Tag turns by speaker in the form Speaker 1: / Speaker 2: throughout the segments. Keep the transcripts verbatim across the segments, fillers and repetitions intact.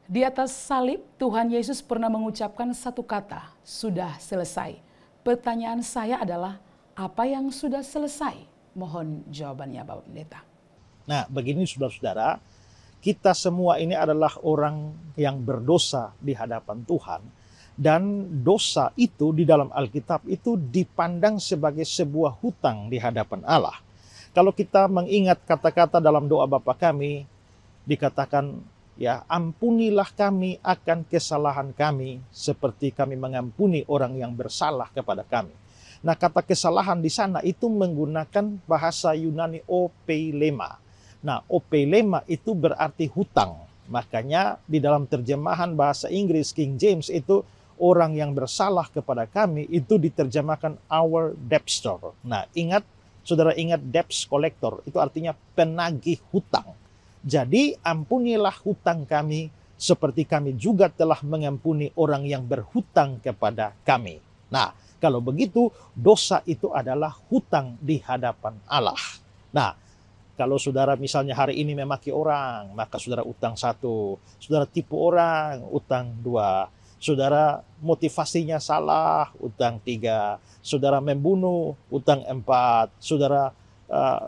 Speaker 1: Di atas salib, Tuhan Yesus pernah mengucapkan satu kata, sudah selesai. Pertanyaan saya adalah, apa yang sudah selesai? Mohon jawabannya Bapak Pendeta.
Speaker 2: Nah, begini saudara-saudara, kita semua ini adalah orang yang berdosa di hadapan Tuhan. Dan dosa itu di dalam Alkitab itu dipandang sebagai sebuah hutang di hadapan Allah. Kalau kita mengingat kata-kata dalam doa Bapa kami, dikatakan, ya, ampunilah kami akan kesalahan kami seperti kami mengampuni orang yang bersalah kepada kami. Nah, kata kesalahan di sana itu menggunakan bahasa Yunani opelema. Nah, opelema itu berarti hutang. Makanya di dalam terjemahan bahasa Inggris King James itu orang yang bersalah kepada kami itu diterjemahkan our debtor. Nah, ingat, saudara ingat debts collector itu artinya penagih hutang. Jadi ampunilah hutang kami seperti kami juga telah mengampuni orang yang berhutang kepada kami. Nah, kalau begitu dosa itu adalah hutang di hadapan Allah. Nah, kalau saudara misalnya hari ini memaki orang, maka saudara utang satu. Saudara tipu orang, utang dua. Saudara motivasinya salah, utang tiga. Saudara membunuh, utang empat. Saudara uh,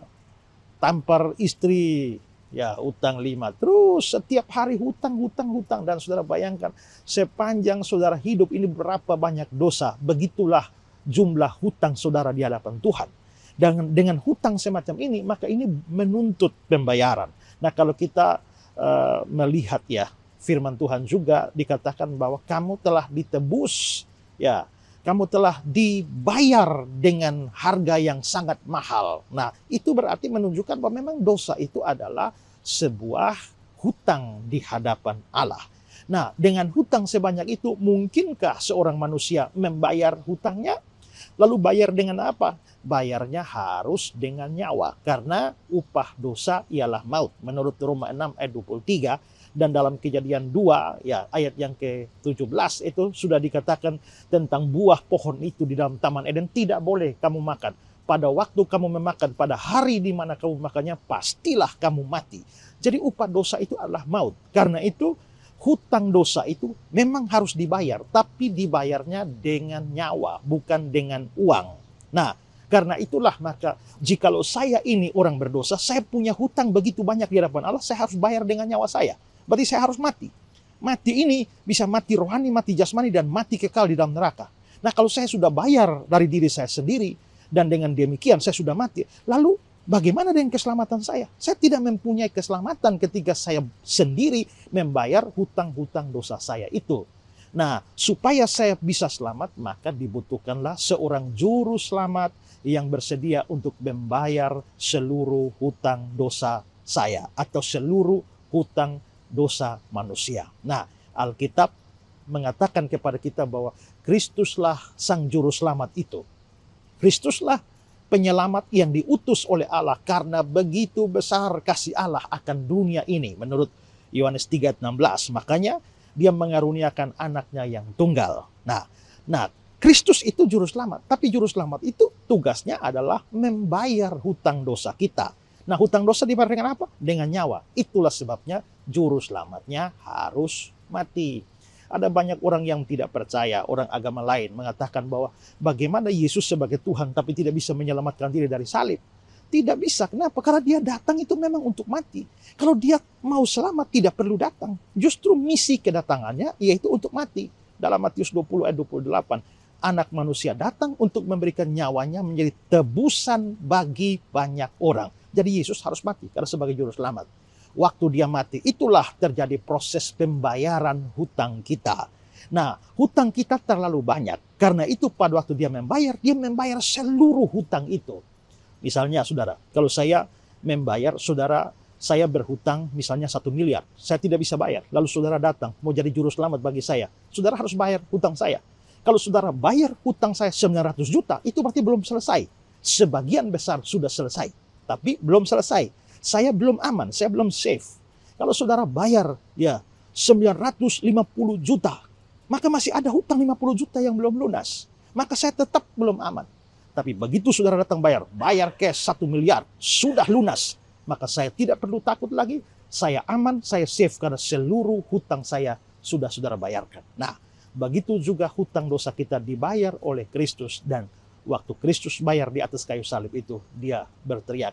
Speaker 2: tampar istri, ya utang lima. Terus setiap hari hutang, hutang, hutang. Dan saudara bayangkan sepanjang saudara hidup ini berapa banyak dosa. Begitulah jumlah hutang saudara di hadapan Tuhan. Dan dengan hutang semacam ini, maka ini menuntut pembayaran. Nah, kalau kita uh, melihat ya, firman Tuhan juga dikatakan bahwa kamu telah ditebus, ya, kamu telah dibayar dengan harga yang sangat mahal. Nah, itu berarti menunjukkan bahwa memang dosa itu adalah sebuah hutang di hadapan Allah. Nah, dengan hutang sebanyak itu, mungkinkah seorang manusia membayar hutangnya? Lalu bayar dengan apa? Bayarnya harus dengan nyawa. Karena upah dosa ialah maut. Menurut Roma enam ayat dua puluh tiga. Dan dalam Kejadian dua, ya, ayat yang ke tujuh belas itu sudah dikatakan tentang buah pohon itu di dalam Taman Eden tidak boleh kamu makan. Pada waktu kamu memakan, pada hari di mana kamu makannya, pastilah kamu mati. Jadi upah dosa itu adalah maut. Karena itu hutang dosa itu memang harus dibayar, tapi dibayarnya dengan nyawa, bukan dengan uang. Nah, karena itulah maka jikalau saya ini orang berdosa, saya punya hutang begitu banyak di hadapan Allah, saya harus bayar dengan nyawa saya. Berarti saya harus mati. Mati ini bisa mati rohani, mati jasmani, dan mati kekal di dalam neraka. Nah, kalau saya sudah bayar dari diri saya sendiri, dan dengan demikian saya sudah mati, lalu bagaimana dengan keselamatan saya? Saya tidak mempunyai keselamatan ketika saya sendiri membayar hutang-hutang dosa saya itu. Nah, supaya saya bisa selamat, maka dibutuhkanlah seorang juru selamat yang bersedia untuk membayar seluruh hutang dosa saya atau seluruh hutang dosa manusia. Nah, Alkitab mengatakan kepada kita bahwa Kristuslah sang juru selamat itu. Kristuslah penyelamat yang diutus oleh Allah karena begitu besar kasih Allah akan dunia ini. Menurut Yohanes tiga ayat enam belas, makanya dia mengaruniakan anaknya yang tunggal. Nah, nah Kristus itu juru selamat, tapi juru selamat itu tugasnya adalah membayar hutang dosa kita. Nah, hutang dosa dibayar dengan apa? Dengan nyawa. Itulah sebabnya juru selamatnya harus mati. Ada banyak orang yang tidak percaya, orang agama lain mengatakan bahwa bagaimana Yesus sebagai Tuhan tapi tidak bisa menyelamatkan diri dari salib. Tidak bisa. Kenapa? Karena dia datang itu memang untuk mati. Kalau dia mau selamat tidak perlu datang. Justru misi kedatangannya yaitu untuk mati. Dalam Matius dua puluh ayat dua puluh delapan. Anak manusia datang untuk memberikan nyawanya menjadi tebusan bagi banyak orang. Jadi Yesus harus mati karena sebagai juru selamat. Waktu dia mati, itulah terjadi proses pembayaran hutang kita. Nah, hutang kita terlalu banyak. Karena itu pada waktu dia membayar, dia membayar seluruh hutang itu. Misalnya saudara, kalau saya membayar, saudara, saya berhutang misalnya satu miliar. Saya tidak bisa bayar. Lalu saudara datang, mau jadi juru selamat bagi saya. Saudara harus bayar hutang saya. Kalau saudara bayar hutang saya sembilan ratus juta, itu berarti belum selesai. Sebagian besar sudah selesai. Tapi belum selesai. Saya belum aman, saya belum safe. Kalau saudara bayar ya sembilan ratus lima puluh juta, maka masih ada hutang lima puluh juta yang belum lunas. Maka saya tetap belum aman. Tapi begitu saudara datang bayar, bayar cash satu miliar, sudah lunas. Maka saya tidak perlu takut lagi, Saya aman, saya safe karena seluruh hutang saya sudah saudara bayarkan. Nah, begitu juga hutang dosa kita dibayar oleh Kristus. Dan waktu Kristus bayar di atas kayu salib itu, dia berteriak,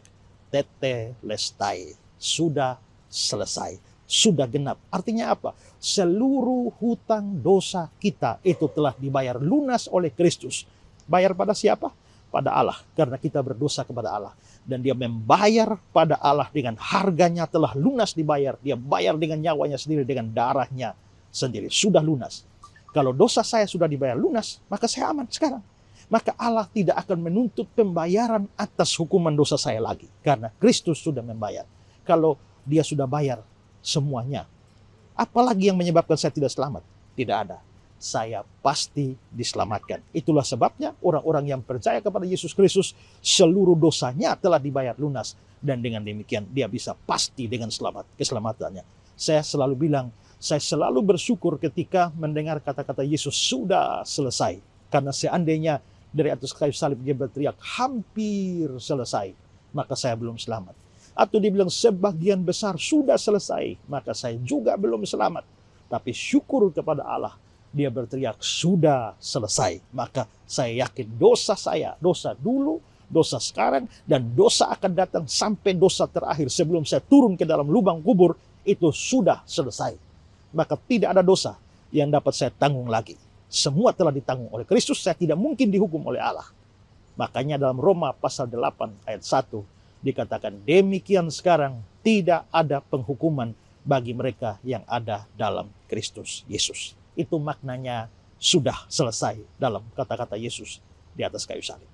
Speaker 2: tetelestai, sudah selesai, sudah genap. Artinya apa? Seluruh hutang dosa kita itu telah dibayar lunas oleh Kristus. Bayar pada siapa? Pada Allah, karena kita berdosa kepada Allah. Dan dia membayar pada Allah dengan harganya telah lunas dibayar. Dia bayar dengan nyawanya sendiri, dengan darahnya sendiri. Sudah lunas. Kalau dosa saya sudah dibayar lunas, maka saya aman sekarang. Maka Allah tidak akan menuntut pembayaran atas hukuman dosa saya lagi. Karena Kristus sudah membayar. Kalau dia sudah bayar semuanya, apalagi yang menyebabkan saya tidak selamat? Tidak ada. Saya pasti diselamatkan. Itulah sebabnya orang-orang yang percaya kepada Yesus Kristus, seluruh dosanya telah dibayar lunas. Dan dengan demikian dia bisa pasti dengan selamat, keselamatannya. Saya selalu bilang, saya selalu bersyukur ketika mendengar kata-kata Yesus sudah selesai. Karena seandainya dari atas kayu salib dia berteriak hampir selesai, maka saya belum selamat. Atau dibilang sebagian besar sudah selesai, maka saya juga belum selamat. Tapi syukur kepada Allah, dia berteriak sudah selesai. Maka saya yakin dosa saya, dosa dulu, dosa sekarang, dan dosa akan datang sampai dosa terakhir sebelum saya turun ke dalam lubang kubur, itu sudah selesai. Maka tidak ada dosa yang dapat saya tanggung lagi. Semua telah ditanggung oleh Kristus, saya tidak mungkin dihukum oleh Allah. Makanya dalam Roma pasal delapan ayat satu dikatakan demikian sekarang tidak ada penghukuman bagi mereka yang ada dalam Kristus Yesus. Itu maknanya sudah selesai dalam kata-kata Yesus di atas kayu salib.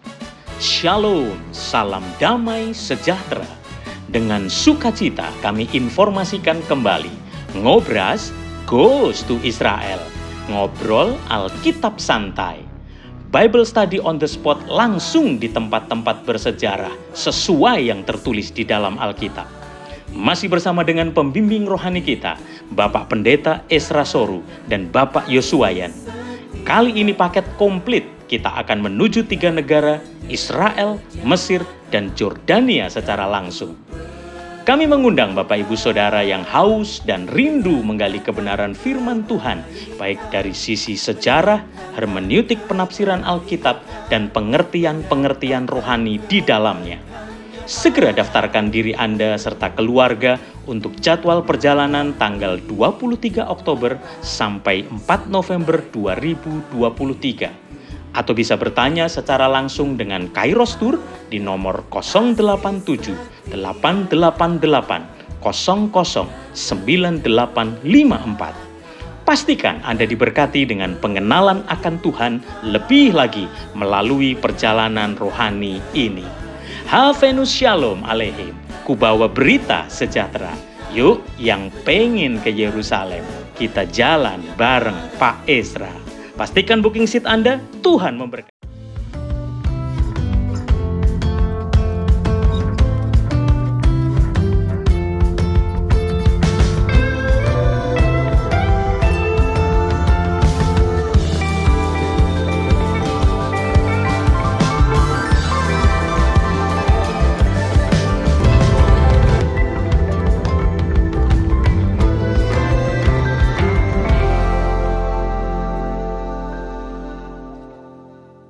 Speaker 3: Shalom, salam damai sejahtera. Dengan sukacita kami informasikan kembali, Ngobras goes to Israel. Ngobrol Alkitab santai. Bible study on the spot langsung di tempat-tempat bersejarah sesuai yang tertulis di dalam Alkitab. Masih bersama dengan pembimbing rohani kita, Bapak Pendeta Esra Soru dan Bapak Yosuayan. Kali ini paket komplit, kita akan menuju tiga negara, Israel, Mesir, dan Jordania secara langsung. Kami mengundang Bapak Ibu Saudara yang haus dan rindu menggali kebenaran firman Tuhan, baik dari sisi sejarah, hermeneutik penafsiran Alkitab, dan pengertian-pengertian rohani di dalamnya. Segera daftarkan diri Anda serta keluarga untuk jadwal perjalanan tanggal dua puluh tiga Oktober sampai empat November dua ribu dua puluh tiga. Atau bisa bertanya secara langsung dengan Kairos Tour di nomor nol delapan tujuh delapan delapan delapan nol nol sembilan delapan lima empat. Pastikan Anda diberkati dengan pengenalan akan Tuhan lebih lagi melalui perjalanan rohani ini. Havenus Shalom Aleihim. Kubawa berita sejahtera. Yuk yang pengen ke Yerusalem, kita jalan bareng Pak Esra. Pastikan booking seat Anda, Tuhan memberkati.